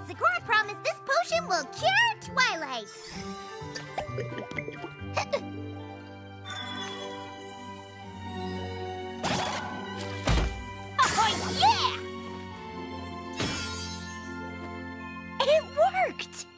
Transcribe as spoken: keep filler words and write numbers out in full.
Ail-icorn promised this potion will cure Twilight. Oh, yeah! It worked!